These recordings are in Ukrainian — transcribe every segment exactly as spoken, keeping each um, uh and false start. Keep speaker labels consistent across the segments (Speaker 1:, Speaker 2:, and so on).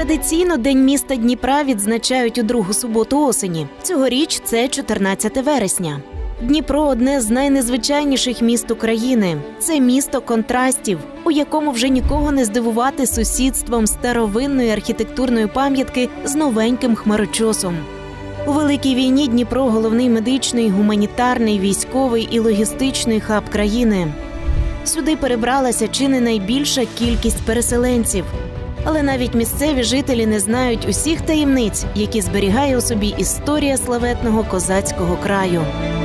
Speaker 1: Традиційно День міста Дніпра відзначають у другу суботу осені. Цьогоріч це чотирнадцяте вересня. Дніпро – одне з найнезвичайніших міст України. Це місто контрастів, у якому вже нікого не здивувати сусідством старовинної архітектурної пам'ятки з новеньким хмарочосом. У Великій війні Дніпро – головний медичний, гуманітарний, військовий і логістичний хаб країни. Сюди перебралася чи не найбільша кількість переселенців. Але навіть місцеві жителі не знають усіх таємниць, які зберігає у собі історія славетного козацького краю.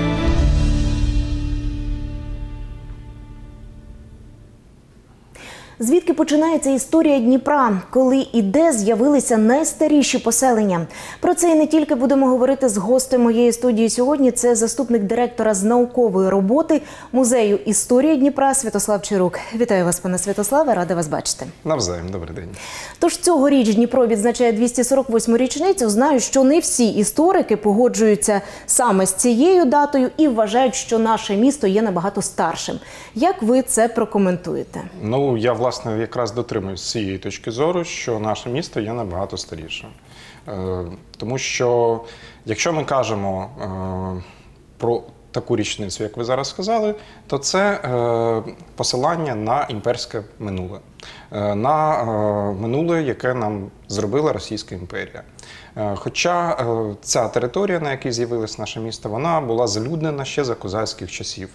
Speaker 1: Звідки починається історія Дніпра? Коли і де з'явилися найстаріші поселення? Про це і не тільки будемо говорити з гостем моєї студії сьогодні. Це заступник директора з наукової роботи Музею історії Дніпра Святослав Чирук. Вітаю вас, пане Святославе, рада вас бачити.
Speaker 2: Навзаєм, добрий день.
Speaker 1: Тож цьогоріч Дніпро відзначає двісті сорок восьму річницю. Знаю, що не всі історики погоджуються саме з цією датою і вважають, що наше місто є набагато старшим. Як ви це прокоментуєте?
Speaker 2: Ну, я власне, якраз дотримуюсь з цієї точки зору, що наше місто є набагато старішим. Тому що, якщо ми кажемо про таку річницю, як ви зараз сказали, то це посилання на імперське минуле. На минуле, яке нам зробила Російська імперія. Хоча ця територія, на якій з'явилось наше місто, вона була залюднена ще за козацьких часів.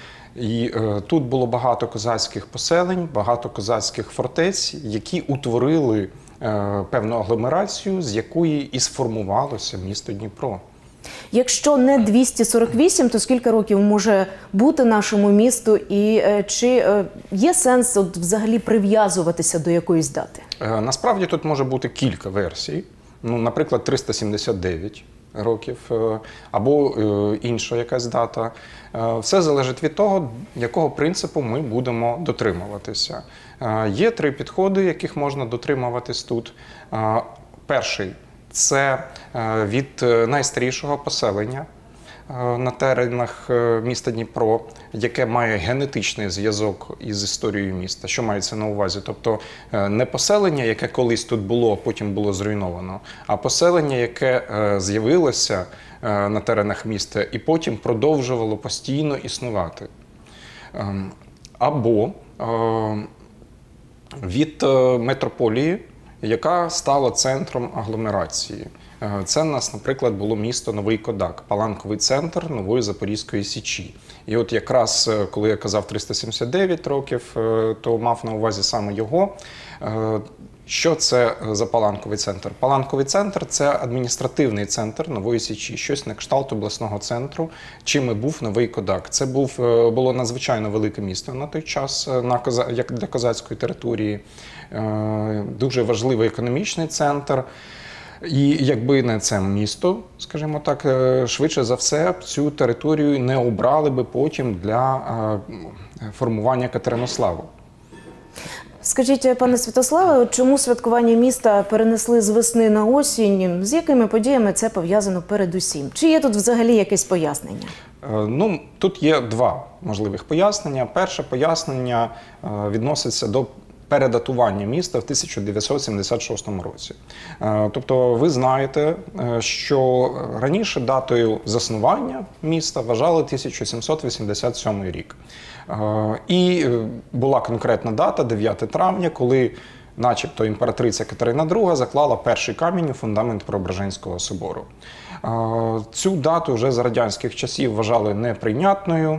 Speaker 2: І е, тут було багато козацьких поселень, багато козацьких фортець, які утворили е, певну агломерацію, з якої і сформувалося місто Дніпро.
Speaker 1: Якщо не двісті сорок вісім, то скільки років може бути нашому місту і е, чи е, є сенс от, взагалі прив'язуватися до якоїсь дати?
Speaker 2: Е, насправді тут може бути кілька версій. Ну, наприклад, триста сімдесят дев'ять років або інша якась дата. Все залежить від того, якого принципу ми будемо дотримуватися. Є три підходи, яких можна дотримуватись тут. Перший – це від найстарішого поселення на теренах міста Дніпро, яке має генетичний зв'язок із історією міста. Що мається на увазі? Тобто не поселення, яке колись тут було, потім було зруйновано, а поселення, яке з'явилося на теренах міста і потім продовжувало постійно існувати. Або від метрополії, яка стала центром агломерації. Це у нас, наприклад, було місто Новий Кодак, паланковий центр Нової Запорізької Січі. І от якраз, коли я казав триста сімдесят дев'ять років, то мав на увазі саме його. Що це за паланковий центр? Паланковий центр – це адміністративний центр Нової Січі, щось на кшталт обласного центру, чим і був Новий Кодак. Це був, було надзвичайно велике місто на той час, як для козацької території, дуже важливий економічний центр. І якби не це місто, скажімо так, швидше за все цю територію не обрали би потім для формування Катеринославу.
Speaker 1: Скажіть, пане Святославе, чому святкування міста перенесли з весни на осінь? З якими подіями це пов'язано передусім? Чи є тут взагалі якесь пояснення?
Speaker 2: Ну, тут є два можливих пояснення. Перше пояснення відноситься до передатування міста в тисяча дев'ятсот сімдесят шостому році. Тобто ви знаєте, що раніше датою заснування міста вважали тисяча сімсот вісімдесят сьомий рік. І була конкретна дата, дев'яте травня, коли начебто імператриця Катерина друга заклала перший камінь у фундамент Преображенського собору. Цю дату вже за радянських часів вважали неприйнятною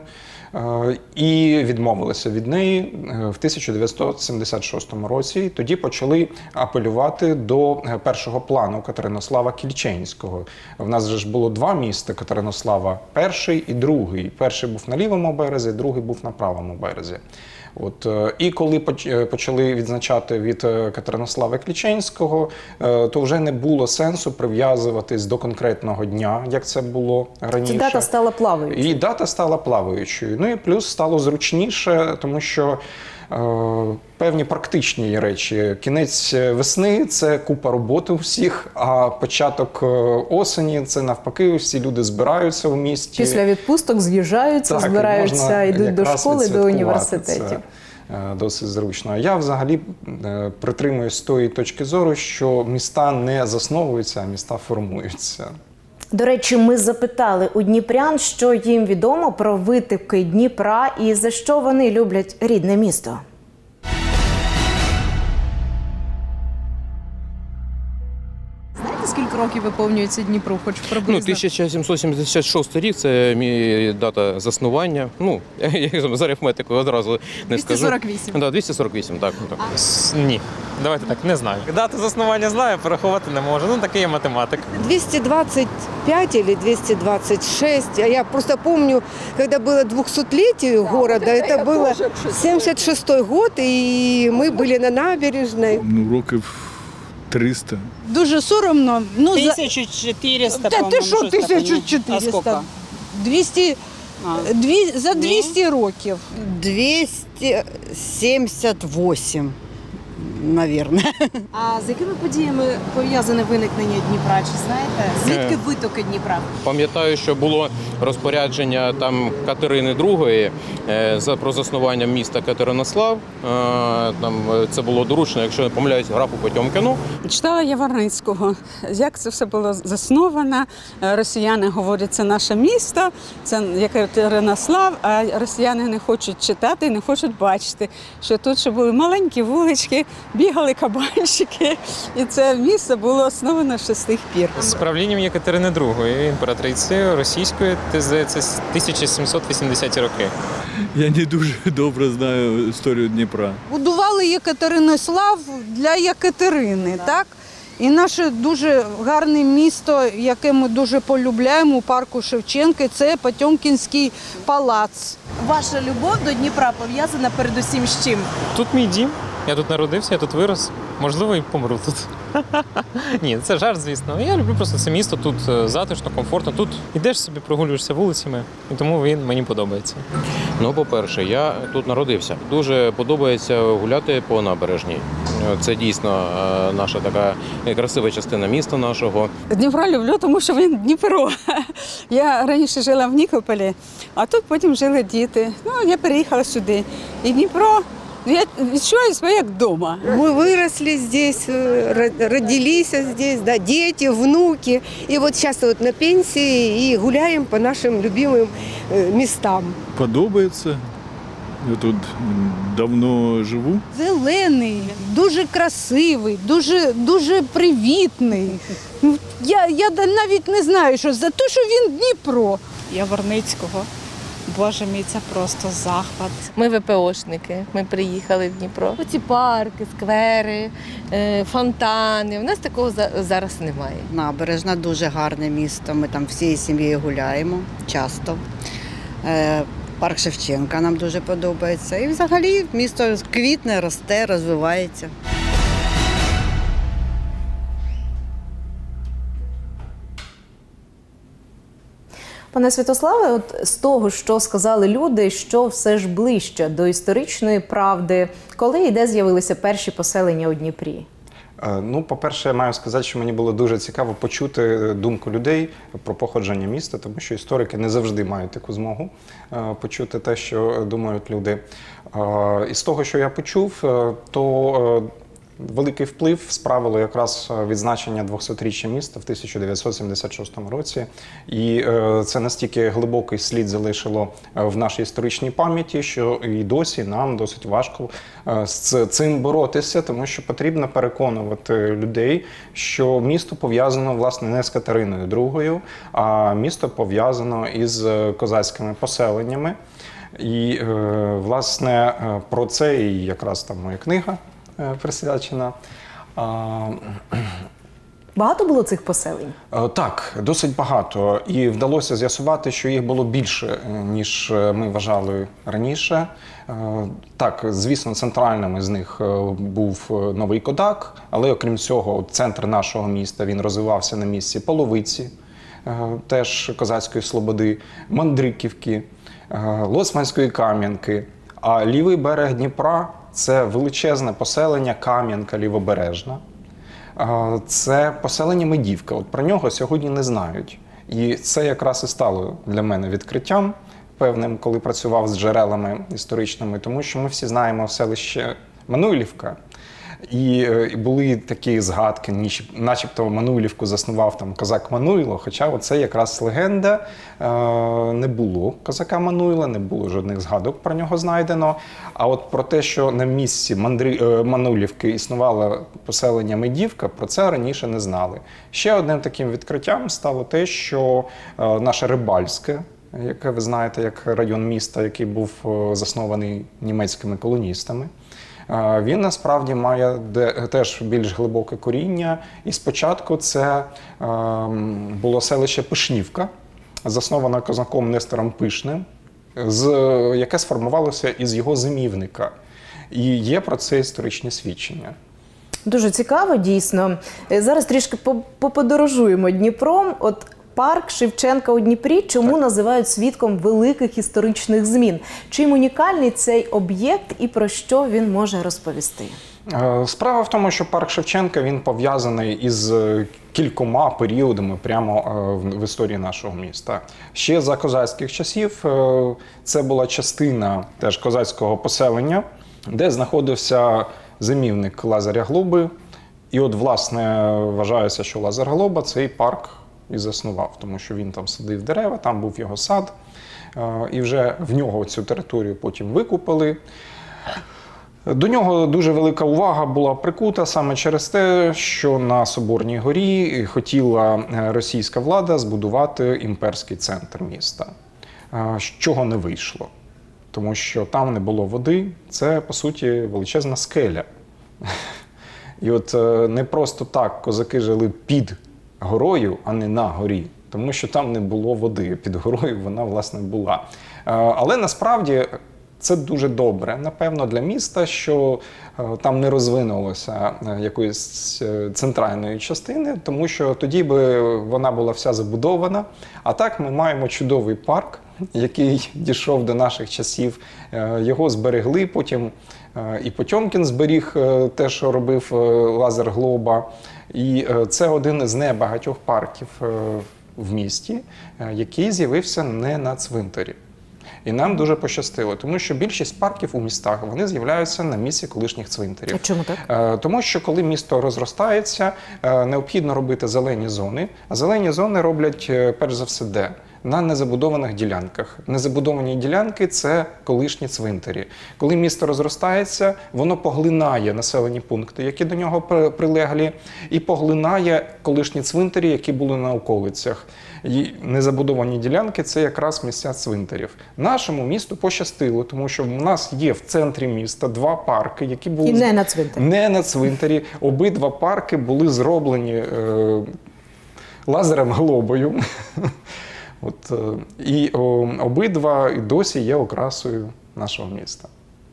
Speaker 2: і відмовилися від неї в тисяча дев'ятсот сімдесят шостому році. Тоді почали апелювати до першого плану Катеринослава Кільченського. В нас же ж було два міста Катеринослава, перший і другий. Перший був на лівому березі, другий був на правому березі. От, і коли почали відзначати від Катеринослава Кліченського, то вже не було сенсу прив'язуватись до конкретного дня, як це було раніше.
Speaker 1: Ця дата стала плаваючою.
Speaker 2: І дата стала плаваючою. Ну і плюс стало зручніше, тому що е, певні практичні речі. Кінець весни – це купа роботи у всіх, а початок осені – це навпаки, всі люди збираються у місті.
Speaker 1: Після відпусток з'їжджаються, збираються, йдуть до школи, до університетів.
Speaker 2: досить зручно. Я взагалі притримуюсь тої точки зору, що міста не засновуються, а міста формуються.
Speaker 1: До речі, ми запитали у дніпрян, що їм відомо про витоки Дніпра і за що вони люблять рідне місто.
Speaker 3: Знаєте, скільки років виповнюється Дніпру, хоч приблизно?
Speaker 4: Ну, тисяча сімсот сімдесят шостий рік – це мій дата заснування. Ну, я з арифметикою одразу не скажу.
Speaker 3: двісті сорок вісім.
Speaker 4: Да, двісті сорок вісім, так. так.
Speaker 5: Ні, давайте так, не знаю. Дату заснування знаю, порахувати не можу. Ну, такий я математик.
Speaker 6: двести двадцать пять или двести двадцать шесть. А я просто помню, когда было двухсотлетие города, это было семьдесят шестой год, и мы были на набережной.
Speaker 7: Ну, років триста.
Speaker 8: Дуже соромно. Ну,
Speaker 9: тисяча чотириста,
Speaker 8: Та ти що,
Speaker 9: щось таке.
Speaker 8: тисяча
Speaker 9: А
Speaker 8: чотириста?
Speaker 9: скільки?
Speaker 8: двісті,
Speaker 9: А.
Speaker 8: дві, за двісті років.
Speaker 6: двести семьдесят восемь, наверное.
Speaker 3: А з якими подіями пов'язане виникнення Дніпра? Чи знаєте? Звідки
Speaker 4: Е.
Speaker 3: витоки Дніпра?
Speaker 4: Пам'ятаю, що було розпорядження там Катерини другої е, за про заснування міста Катеринослав. Е, там е, це було доручено, якщо не помиляюсь, графу Потьомкіну.
Speaker 8: Читала Яворницького, як це все було засновано. Росіяни говорять, це наше місто, це Катеринослав, а росіяни не хочуть читати, не хочуть бачити, що тут ще були маленькі вулички, бігали кабанчики, і це місце було основано ще з тих пір.
Speaker 5: З правлінням Єкатерини другої, імператриці російської, це, здається, з тисяча сімсот вісімдесяті роки.
Speaker 7: Я не дуже добре знаю історію Дніпра.
Speaker 8: Будували Єкатеринослав для Єкатерини, так? І наше дуже гарне місто, яке ми дуже полюбляємо у парку Шевченка, це Потьомкінський палац.
Speaker 3: Ваша любов до Дніпра пов'язана передусім з чим?
Speaker 5: Тут мій дім, я тут народився, я тут вирос. Можливо, і помру тут. Ні, це жарт, звісно. Я люблю просто це місто, тут затишно, комфортно. Тут йдеш собі, прогулюєшся вулицями, і тому він мені подобається.
Speaker 4: Ну, по-перше, я тут народився. Дуже подобається гуляти по набережній. Це дійсно е, наша така красива частина міста нашого.
Speaker 8: Дніпро люблю, тому що він Дніпро. Я раніше жила в Нікополі, а тут потім жили діти. Ну, я переїхала сюди. І Дніпро, ну, я відчуваю себе як вдома.
Speaker 6: Мы выросли здесь, ро- родились здесь, да, дети, внуки. И вот сейчас вот на пенсии и гуляем по нашим любимым э, местам.
Speaker 7: Подобається. Я тут давно живу.
Speaker 8: Зелений, дуже красивий, дуже, дуже привітний. Ну, Я, я навіть не знаю, що за те, що він Дніпро.
Speaker 9: Яворницького. Боже мій, це просто захват.
Speaker 10: Ми ВПОшники, ми приїхали в Дніпро. Оці парки, сквери, е, фонтани. У нас такого за- зараз немає.
Speaker 6: Набережна дуже гарне місто. Ми там всією сім'єю гуляємо часто. Е, Парк Шевченка нам дуже подобається. І взагалі місто квітне, росте, розвивається.
Speaker 1: Пане Святославе, от з того, що сказали люди, що все ж ближче до історичної правди, коли і де з'явилися перші поселення у Дніпрі?
Speaker 2: Ну, по-перше, я маю сказати, що мені було дуже цікаво почути думку людей про походження міста, тому що історики не завжди мають таку змогу почути те, що думають люди. І з того, що я почув, то великий вплив справило якраз відзначення двохсотріччя міста в тисяча дев'ятсот сімдесят шостому році. І це настільки глибокий слід залишило в нашій історичній пам'яті, що і досі нам досить важко з цим боротися, тому що потрібно переконувати людей, що місто пов'язано, власне, не з Катериною другою, а місто пов'язано із козацькими поселеннями. І, власне, про це і якраз там моя книга присвячена.
Speaker 1: Багато було цих поселень?
Speaker 2: Так, досить багато. І вдалося з'ясувати, що їх було більше, ніж ми вважали раніше. Так, звісно, центральним із них був Новий Кодак, але окрім цього, центр нашого міста, він розвивався на місці Половиці, теж козацької слободи, Мандриківки, Лоцманської Кам'янки. А лівий берег Дніпра – це величезне поселення Кам'янка Лівобережна. Це поселення Медівка. От про нього сьогодні не знають. І це якраз і стало для мене відкриттям, певним, коли працював з джерелами історичними, тому що ми всі знаємо селище Мануйлівка. І, і були такі згадки, начебто Мануйлівку заснував там козак Мануйло, хоча оце якраз легенда, не було козака Мануйла, не було жодних згадок про нього знайдено. А от про те, що на місці Мандри... Мануйлівки існувало поселення Медівка, про це раніше не знали. Ще одним таким відкриттям стало те, що наше Рибальське, яке ви знаєте, як район міста, який був заснований німецькими колоністами, він насправді має теж більш глибоке коріння. І спочатку це було селище Пишнівка, засноване козаком Нестором Пишним, яке сформувалося із його зимівника. І є про це історичні свідчення.
Speaker 1: Дуже цікаво, дійсно. Зараз трішки поподорожуємо Дніпром. От парк Шевченка у Дніпрі чому так називають свідком великих історичних змін? Чим унікальний цей об'єкт і про що він може розповісти?
Speaker 2: Справа в тому, що парк Шевченка, він пов'язаний із кількома періодами прямо в історії нашого міста. Ще за козацьких часів це була частина теж козацького поселення, де знаходився зимівник Лазаря Глоби. І от, власне, вважається, що Лазар Глоба цей парк і заснував, тому що він там садив дерева, там був його сад, і вже в нього цю територію потім викупили. До нього дуже велика увага була прикута саме через те, що на Соборній горі хотіла російська влада збудувати імперський центр міста, з чого не вийшло, тому що там не було води, це, по суті, величезна скеля. І от не просто так козаки жили під горою, а не на горі, тому що там не було води, під горою вона, власне, була. Але насправді це дуже добре, напевно, для міста, що там не розвинулося якоїсь центральної частини, тому що тоді би вона була вся забудована. А так ми маємо чудовий парк, який дійшов до наших часів. Його зберегли, потім і Потьомкін зберіг те, що робив Лазар Глоба. І це один із небагатьох парків в місті, який з'явився не на цвинтарі. І нам дуже пощастило, тому що більшість парків у містах, вони з'являються на місці колишніх цвинтарів.
Speaker 1: А чому так?
Speaker 2: Тому що коли місто розростається, необхідно робити зелені зони, а зелені зони роблять перш за все де? На незабудованих ділянках. Незабудовані ділянки – це колишні цвинтарі. Коли місто розростається, воно поглинає населені пункти, які до нього прилеглі, і поглинає колишні цвинтарі, які були на околицях. І незабудовані ділянки – це якраз місця цвинтарів. Нашому місту пощастило, тому що в нас є в центрі міста два парки, які були…
Speaker 1: І не на цвинтарі.
Speaker 2: Не на цвинтарі. Обидва парки були зроблені е, Лазарем Глобою. От, і о, обидва і досі є окрасою нашого міста.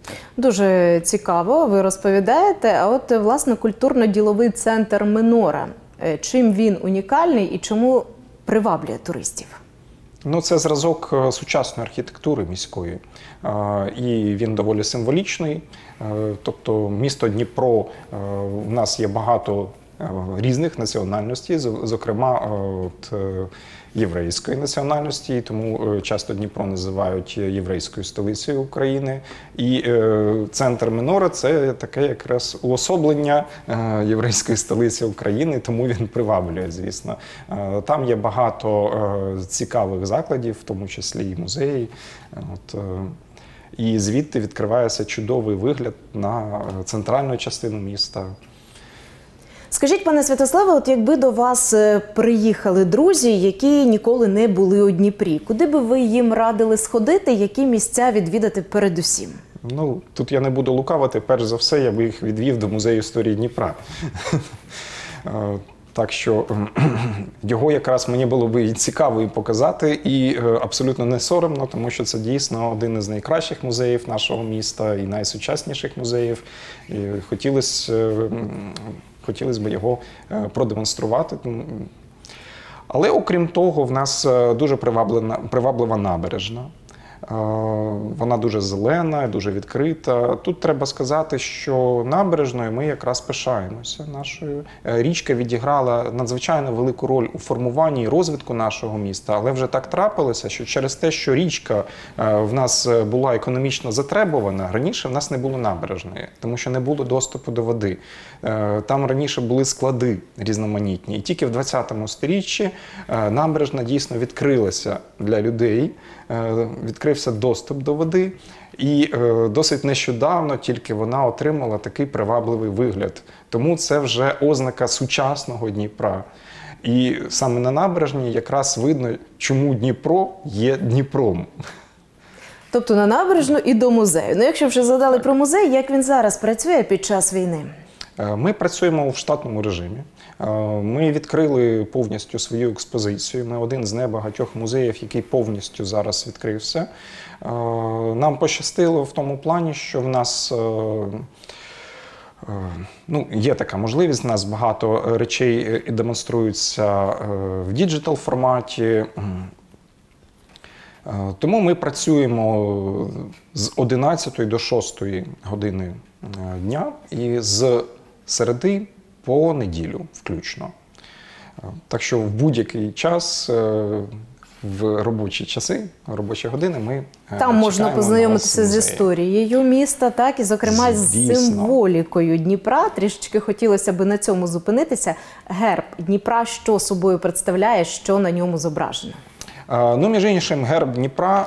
Speaker 1: Дуже цікаво, ви розповідаєте. А от, власне, культурно-діловий центр Минора. Чим він унікальний і чому приваблює туристів?
Speaker 2: Ну, це зразок сучасної архітектури міської. І він доволі символічний. Тобто місто Дніпро, у нас є багато різних національностей, зокрема от, єврейської національності, тому часто Дніпро називають єврейською столицею України. І е, центр Минора – це таке якраз уособлення е, єврейської столиці України, тому він приваблює, звісно. Е, там є багато е, цікавих закладів, в тому числі і музеї. От, е, і звідти відкривається чудовий вигляд на центральну частину міста.
Speaker 1: Скажіть, пане Святославе, от якби до вас приїхали друзі, які ніколи не були у Дніпрі, куди би ви їм радили сходити, які місця відвідати передусім?
Speaker 2: Ну, тут я не буду лукавити, перш за все, я би їх відвів до Музею історії Дніпра. Так що його якраз мені було б і цікаво і показати, і абсолютно не соромно, тому що це дійсно один із найкращих музеїв нашого міста і найсучасніших музеїв. І хотілося, хотілося б його продемонструвати. Але окрім того, в нас дуже приваблива, приваблива набережна. Вона дуже зелена, дуже відкрита. Тут треба сказати, що набережною ми якраз пишаємося нашою. Річка відіграла надзвичайно велику роль у формуванні і розвитку нашого міста, але вже так трапилося, що через те, що річка в нас була економічно затребувана, раніше в нас не було набережної, тому що не було доступу до води. Там раніше були склади різноманітні. І тільки в двадцятому сторіччі набережна дійсно відкрилася для людей, відкрився доступ до води, і е, досить нещодавно тільки вона отримала такий привабливий вигляд. Тому це вже ознака сучасного Дніпра. І саме на набережній якраз видно, чому Дніпро є Дніпром.
Speaker 1: Тобто на набережну і до музею. Ну, якщо вже згадали про музей, як він зараз працює під час війни?
Speaker 2: Ми працюємо в штатному режимі. Ми відкрили повністю свою експозицію. Ми один з небагатьох музеїв, який повністю зараз відкрився. Нам пощастило в тому плані, що в нас ну, є така можливість, у нас багато речей і демонструються в діджитал форматі. Тому ми працюємо з одинадцятої до шостої години дня і з середи по неділю включно. Так що в будь-який час, в робочі часи, в робочі години ми
Speaker 1: там можна познайомитися з історією міста, так, і, зокрема,
Speaker 2: Звісно.
Speaker 1: з символікою Дніпра. Трішечки хотілося б на цьому зупинитися. Герб Дніпра що собою представляє, що на ньому зображено?
Speaker 2: Ну, між іншим, герб Дніпра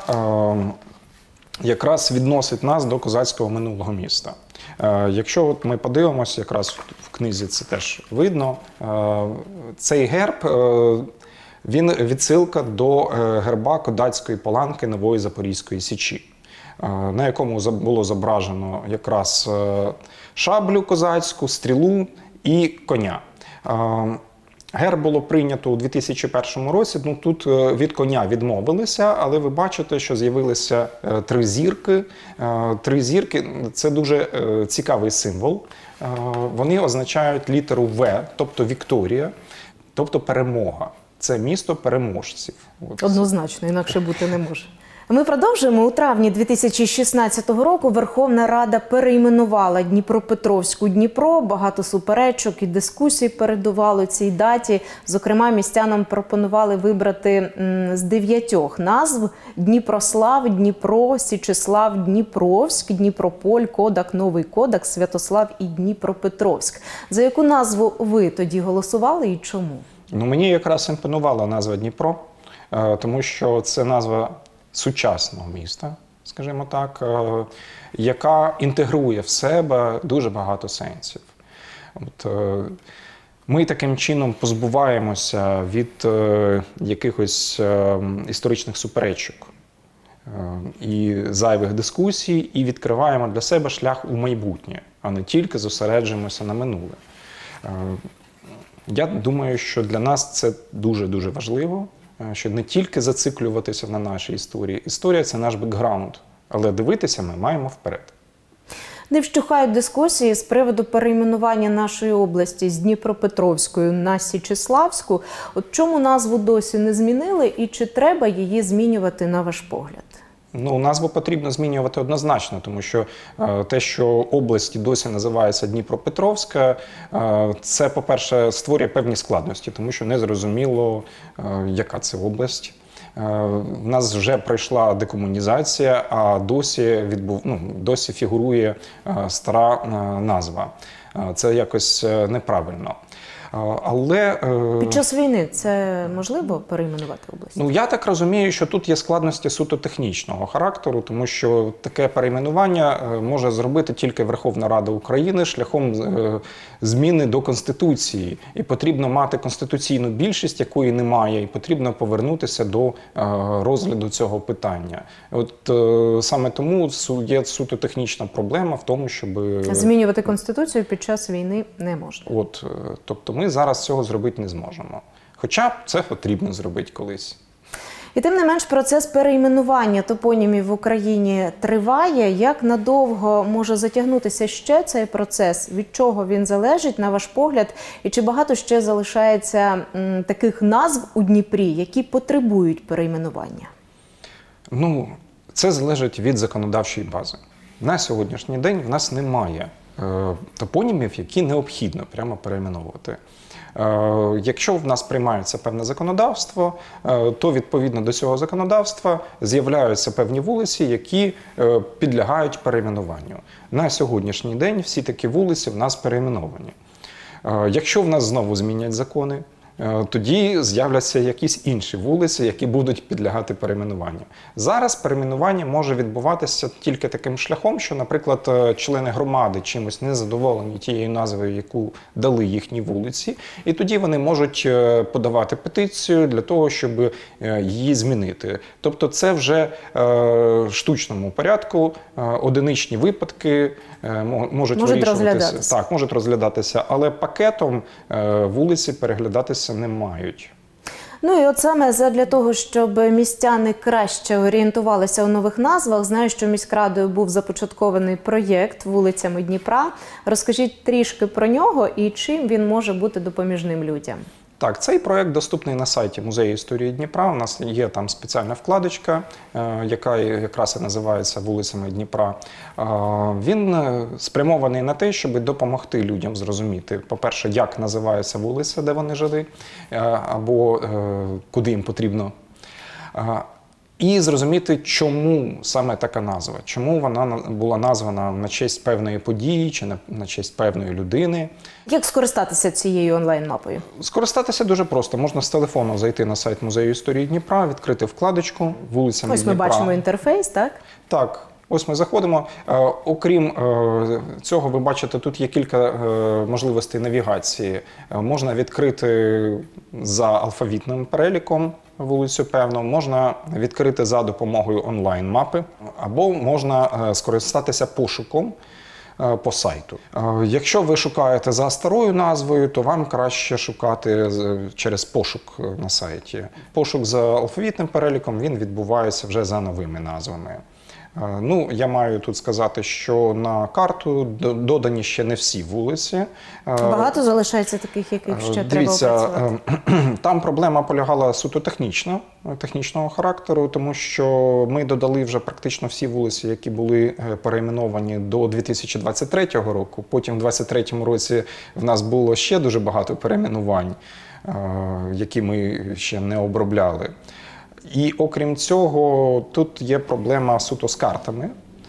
Speaker 2: якраз відносить нас до козацького минулого міста. Якщо от ми подивимося, якраз в книзі це теж видно, цей герб, він відсилка до герба кодацької паланки Нової Запорізької Січі, на якому було зображено якраз шаблю козацьку, стрілу і коня. Герб було прийнято у дві тисячі першому році, ну, тут від коня відмовилися, але ви бачите, що з'явилися три зірки. Три зірки – це дуже цікавий символ. Вони означають літеру В, тобто Вікторія, тобто перемога. Це місто переможців.
Speaker 1: Однозначно, інакше бути не може. Ми продовжуємо. У травні дві тисячі шістнадцятого року Верховна Рада перейменувала Дніпропетровську Дніпро. Багато суперечок і дискусій передувало цій даті. Зокрема, містянам пропонували вибрати з дев'ятьох назв: Дніпрослав, Дніпро, Січеслав, Дніпровськ, Дніпрополь, Кодак, Новий Кодак, Святослав і Дніпропетровськ. За яку назву ви тоді голосували і чому?
Speaker 2: Ну, мені якраз імпонувала назва Дніпро, тому що це назва сучасного міста, скажімо так, яка інтегрує в себе дуже багато сенсів. От, ми таким чином позбуваємося від якихось історичних суперечок і зайвих дискусій, і відкриваємо для себе шлях у майбутнє, а не тільки зосереджуємося на минуле. Я думаю, що для нас це дуже-дуже важливо, що не тільки зациклюватися на нашій історії. Історія – це наш бекграунд, але дивитися ми маємо вперед.
Speaker 1: Не вщухають дискусії з приводу перейменування нашої області з Дніпропетровської на Січеславську. От чому назву досі не змінили і чи треба її змінювати, на ваш погляд?
Speaker 2: Ну, назву потрібно змінювати однозначно, тому що е, те, що область досі називається Дніпропетровська, е, це, по-перше, створює певні складності, тому що не зрозуміло, е, яка це область. Е, в нас вже пройшла декомунізація, а досі, відбув, ну, досі фігурує е, стара е, назва. Е, це якось е, неправильно. Але
Speaker 1: під час війни це можливо перейменувати область?
Speaker 2: Ну, я так розумію, що тут є складності суто технічного характеру, тому що таке перейменування може зробити тільки Верховна Рада України шляхом зміни до Конституції. І потрібно мати конституційну більшість, якої немає, і потрібно повернутися до розгляду цього питання. От саме тому є суто технічна проблема в тому, щоб
Speaker 1: змінювати Конституцію під час війни не можна.
Speaker 2: От, тобто ми зараз цього зробити не зможемо. Хоча це потрібно зробити колись.
Speaker 1: І тим не менш процес перейменування топонімів в Україні триває. Як надовго може затягнутися ще цей процес? Від чого він залежить, на ваш погляд? І чи багато ще залишається м, таких назв у Дніпрі, які потребують перейменування?
Speaker 2: Ну, Це залежить від законодавчої бази. На сьогоднішній день в нас немає е, топонімів, які необхідно прямо перейменовувати. Е, якщо в нас приймається певне законодавство, е, то відповідно до цього законодавства з'являються певні вулиці, які е, підлягають перейменуванню. На сьогоднішній день всі такі вулиці в нас перейменовані. Е, якщо в нас знову змінять закони, тоді з'являться якісь інші вулиці, які будуть підлягати перейменуванню. Зараз перейменування може відбуватися тільки таким шляхом, що, наприклад, члени громади чимось не задоволені тією назвою, яку дали їхні вулиці, і тоді вони можуть подавати петицію для того, щоб її змінити. Тобто це вже в штучному порядку, одиничні випадки можуть,
Speaker 1: можуть
Speaker 2: вирішуватися.
Speaker 1: розглядатися.
Speaker 2: Так, можуть розглядатися, але пакетом вулиці переглядатися не мають.
Speaker 1: Ну і от саме задля того, щоб містяни краще орієнтувалися у нових назвах, знаю, що міськрадою був започаткований проєкт вулицями Дніпра. Розкажіть трішки про нього і чим він може бути допоміжним людям.
Speaker 2: Так, цей проєкт доступний на сайті Музею історії Дніпра. У нас є там спеціальна вкладочка, яка якраз і називається «Вулицями Дніпра». Він спрямований на те, щоб допомогти людям зрозуміти, по-перше, як називається вулиця, де вони жили, або куди їм потрібно. І зрозуміти, чому саме така назва, чому вона була названа на честь певної події чи на, на честь певної людини.
Speaker 1: Як скористатися цією онлайн-мапою?
Speaker 2: Скористатися дуже просто. Можна з телефону зайти на сайт Музею історії Дніпра, відкрити вкладочку «Вулицями
Speaker 1: Ось ми
Speaker 2: Дніпра».
Speaker 1: бачимо інтерфейс, так?
Speaker 2: Так. Ось ми заходимо. Е, окрім е, цього, ви бачите, тут є кілька е, можливостей навігації. Е, можна відкрити за алфавітним переліком вулицю певну, можна відкрити за допомогою онлайн-мапи, або можна е, скористатися пошуком е, по сайту. Е, якщо ви шукаєте за старою назвою, то вам краще шукати через пошук на сайті. Пошук за алфавітним переліком, він відбувається вже за новими назвами. Ну, я маю тут сказати, що на карту додані ще не всі вулиці.
Speaker 1: Багато залишається таких, яких ще
Speaker 2: Дивіться,
Speaker 1: треба опрацювати?
Speaker 2: Там проблема полягала суто технічно, технічного характеру, тому що ми додали вже практично всі вулиці, які були перейменовані до дві тисячі двадцять третього року. Потім в дві тисячі двадцять третьому році в нас було ще дуже багато перейменувань, які ми ще не обробляли. І окрім цього, тут є проблема суто з картами.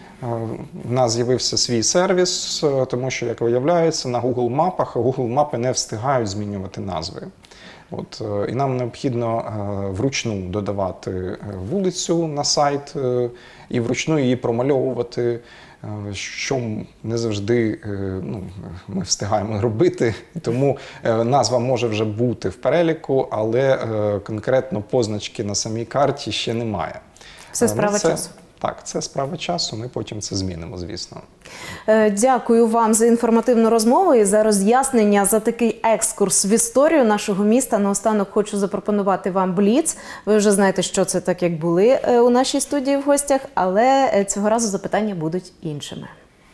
Speaker 2: У нас з'явився свій сервіс, тому що, як виявляється, на Google мапах Google мапи не встигають змінювати назви. От, і нам необхідно вручну додавати вулицю на сайт і вручну її промальовувати, що не завжди ну, ми встигаємо робити. Тому назва може вже бути в переліку, але конкретно позначки на самій карті ще немає.
Speaker 1: Це справа
Speaker 2: це,
Speaker 1: часу.
Speaker 2: Так, це справа часу, ми потім це змінимо, звісно.
Speaker 1: Дякую вам за інформативну розмову і за роз'яснення, за такий екскурс в історію нашого міста. Наостанок хочу запропонувати вам бліц. Ви вже знаєте, що це, так як були у нашій студії в гостях, але цього разу запитання будуть іншими.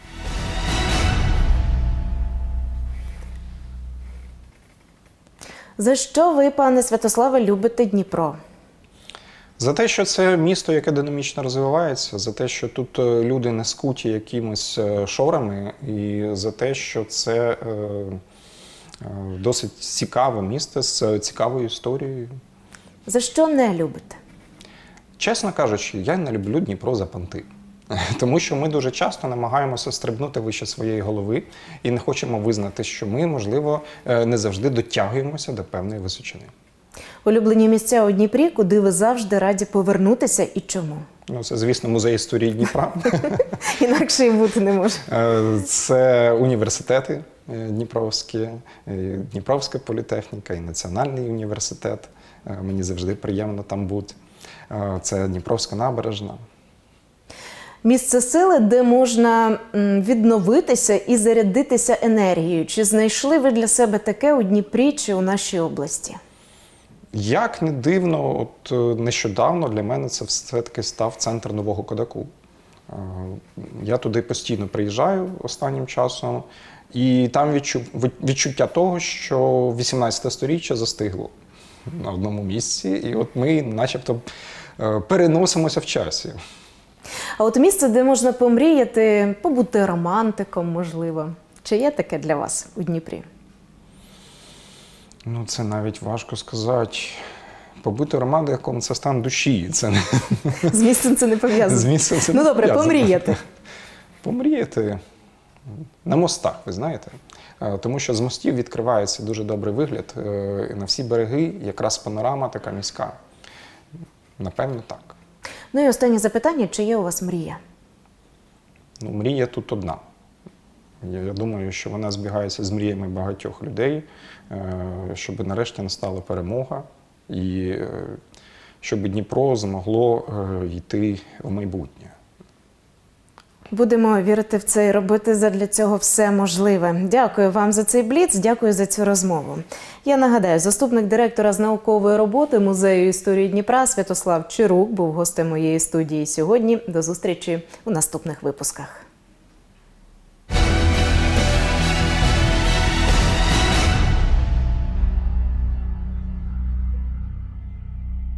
Speaker 1: За що ви, пане Святославе, любите Дніпро?
Speaker 2: За те, що це місто, яке динамічно розвивається, за те, що тут люди не скуті якимось шорами, і за те, що це досить цікаве місто з цікавою історією.
Speaker 1: За що не любите?
Speaker 2: Чесно кажучи, я не люблю Дніпро за понти. Тому що ми дуже часто намагаємося стрибнути вище своєї голови і не хочемо визнати, що ми, можливо, не завжди дотягуємося до певної височини.
Speaker 1: Улюблені місця у Дніпрі, куди ви завжди раді повернутися і чому?
Speaker 2: Ну, це, звісно, музей історії Дніпра.
Speaker 1: Інакше і бути не може.
Speaker 2: Це університети дніпровські, Дніпровська політехніка і Національний університет. Мені завжди приємно там бути. Це Дніпровська набережна.
Speaker 1: Місце сили, де можна відновитися і зарядитися енергією. Чи знайшли ви для себе таке у Дніпрі чи у нашій області?
Speaker 2: Як не дивно, от нещодавно для мене це все-таки став центр Нового Кодаку. Я туди постійно приїжджаю останнім часом, і там відчув, відчуття того, що вісімнадцяте сторіччя застигло на одному місці, і от ми начебто переносимося в часі.
Speaker 1: А от місце, де можна помріяти, побути романтиком, можливо. Чи є таке для вас у Дніпрі?
Speaker 2: Ну, це навіть важко сказати. Побути романтиком – це стан душі. Це не...
Speaker 1: З місцем це не пов'язано.
Speaker 2: З місцем це
Speaker 1: ну
Speaker 2: не
Speaker 1: добре,
Speaker 2: пов'язано.
Speaker 1: помріяти.
Speaker 2: Помріяти на мостах, ви знаєте. Тому що з мостів відкривається дуже добрий вигляд. На всі береги якраз панорама така міська. Напевно, так.
Speaker 1: Ну і останнє запитання, чи є у вас мрія?
Speaker 2: Ну, мрія тут одна. Я, я думаю, що вона збігається з мріями багатьох людей, щоб нарешті настала перемога і щоб Дніпро змогло йти в майбутнє.
Speaker 1: Будемо вірити в це і робити задля цього все можливе. Дякую вам за цей бліц, дякую за цю розмову. Я нагадаю, заступник директора з наукової роботи Музею історії Дніпра Святослав Чирук був гостем моєї студії сьогодні. До зустрічі у наступних випусках.